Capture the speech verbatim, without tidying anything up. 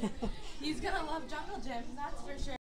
He's gonna love jungle gyms, that's for sure.